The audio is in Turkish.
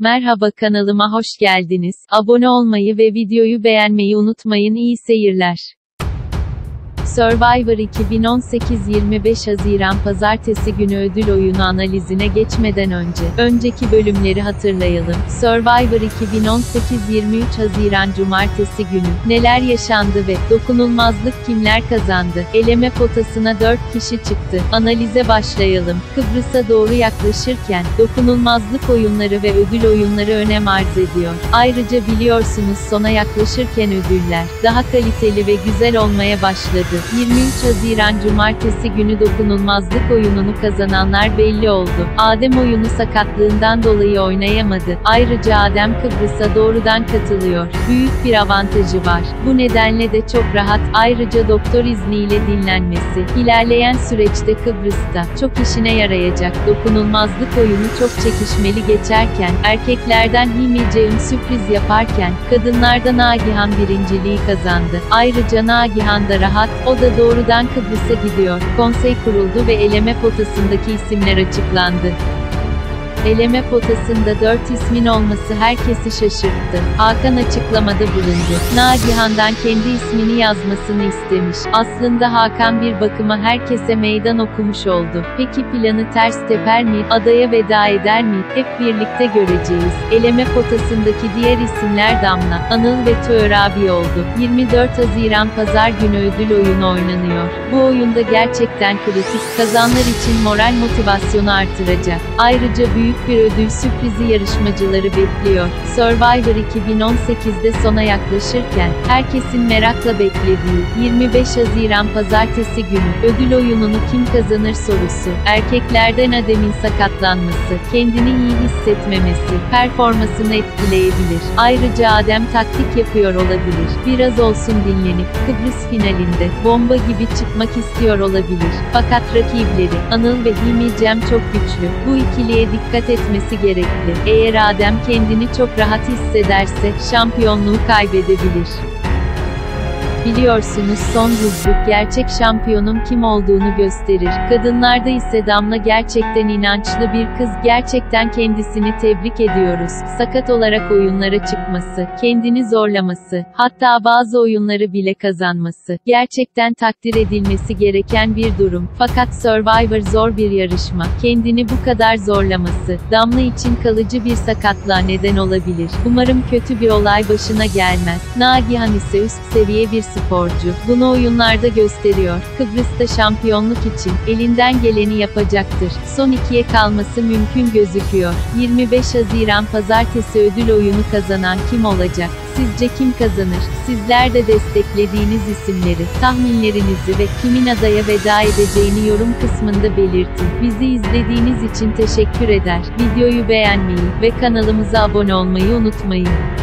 Merhaba, kanalıma hoş geldiniz. Abone olmayı ve videoyu beğenmeyi unutmayın. İyi seyirler. Survivor 2018 25 Haziran Pazartesi günü ödül oyunu analizine geçmeden önceki bölümleri hatırlayalım. Survivor 2018 23 Haziran Cumartesi günü neler yaşandı ve dokunulmazlık kimler kazandı? Eleme potasına 4 kişi çıktı. Analize başlayalım. Kıbrıs'a doğru yaklaşırken dokunulmazlık oyunları ve ödül oyunları önem arz ediyor. Ayrıca biliyorsunuz sona yaklaşırken ödüller daha kaliteli ve güzel olmaya başladı. 23 Haziran Cumartesi günü dokunulmazlık oyununu kazananlar belli oldu. Adem oyunu sakatlığından dolayı oynayamadı. Ayrıca Adem Kıbrıs'a doğrudan katılıyor. Büyük bir avantajı var. Bu nedenle de çok rahat. Ayrıca doktor izniyle dinlenmesi ilerleyen süreçte Kıbrıs'ta çok işine yarayacak. Dokunulmazlık oyunu çok çekişmeli geçerken erkeklerden Himi Ceum sürpriz yaparken kadınlardan Nagihan birinciliği kazandı. Ayrıca Nagihan da rahat. O da doğrudan Kıbrıs'a gidiyor. Konsey kuruldu ve eleme potasındaki isimler açıklandı. Eleme potasında 4 ismin olması herkesi şaşırttı. Hakan açıklamada bulundu. Nagihan'dan kendi ismini yazmasını istemiş. Aslında Hakan bir bakıma herkese meydan okumuş oldu. Peki planı ters teper mi? Adaya veda eder mi? Hep birlikte göreceğiz. Eleme potasındaki diğer isimler Damla, Anıl ve Töör abi oldu. 24 Haziran Pazar günü ödül oyunu oynanıyor. Bu oyunda gerçekten kritik. Kazanlar için moral motivasyonu artıracak. Ayrıca büyük bir ödül sürprizi yarışmacıları bekliyor. Survivor 2018'de sona yaklaşırken herkesin merakla beklediği 25 Haziran Pazartesi günü ödül oyununu kim kazanır sorusu. Erkeklerden Adem'in sakatlanması, kendini iyi hissetmemesi performansını etkileyebilir. Ayrıca Adem taktik yapıyor olabilir. Biraz olsun dinlenip Kıbrıs finalinde bomba gibi çıkmak istiyor olabilir. Fakat rakipleri Anıl ve Himi Cem çok güçlü. Bu ikiliye dikkat etmesi gerekli. Eğer Adem kendini çok rahat hissederse şampiyonluğu kaybedebilir. Biliyorsunuz son buzluk gerçek şampiyonun kim olduğunu gösterir. Kadınlarda ise Damla gerçekten inançlı bir kız. Gerçekten kendisini tebrik ediyoruz. Sakat olarak oyunlara çıkması, kendini zorlaması, hatta bazı oyunları bile kazanması gerçekten takdir edilmesi gereken bir durum. Fakat Survivor zor bir yarışma. Kendini bu kadar zorlaması Damla için kalıcı bir sakatlığa neden olabilir. Umarım kötü bir olay başına gelmez. Nagihan ise üst seviye bir sporcu. Bunu oyunlarda gösteriyor. Kıbrıs'ta şampiyonluk için elinden geleni yapacaktır. Son ikiye kalması mümkün gözüküyor. 25 Haziran Pazartesi ödül oyunu kazanan kim olacak? Sizce kim kazanır? Sizler de desteklediğiniz isimleri, tahminlerinizi ve kimin adaya veda edeceğini yorum kısmında belirtin. Bizi izlediğiniz için teşekkür eder. Videoyu beğenmeyi ve kanalımıza abone olmayı unutmayın.